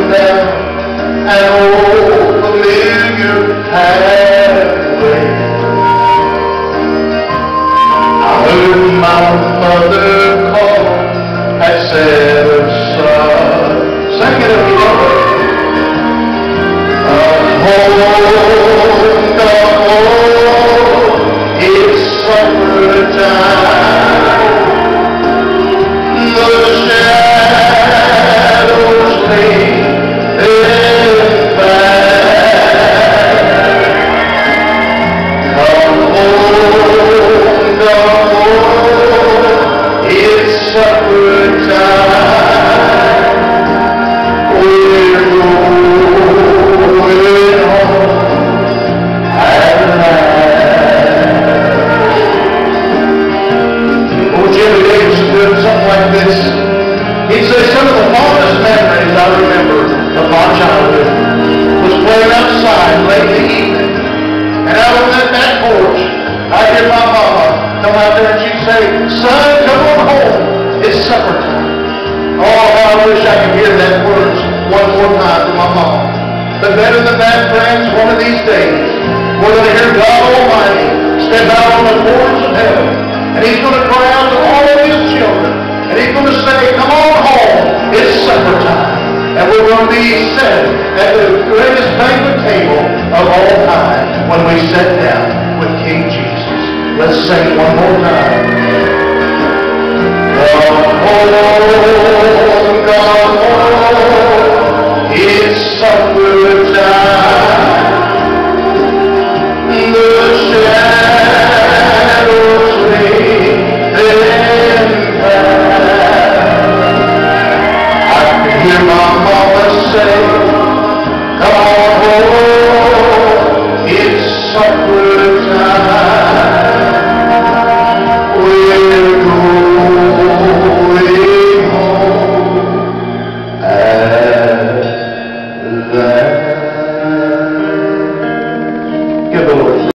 down an old familiar pathway. I heard my mother call and said, son, sing it if you know it. It's supper time. The shadows lay in back. Come home, it's supper time. We're going home at last. Oh, Jimmy Davidson doing something like this. He'd say some of the fondest memories I remember of my childhood was playing outside late in the evening. And out on that back porch, I'd hear my mama come out there and she'd say, son, come on home. It's supper time. Oh, how I wish I could hear that words one more time from my mom. But better than that, friends, one of these days, we're going to hear God Almighty step out on the porch of heaven. And He's going to cry out to all of His children. And He's going to say, come on home, it's supper time. And we're going to be set at the greatest banquet table of all time when we sit down with King Jesus. Let's sing it one more time. Come home.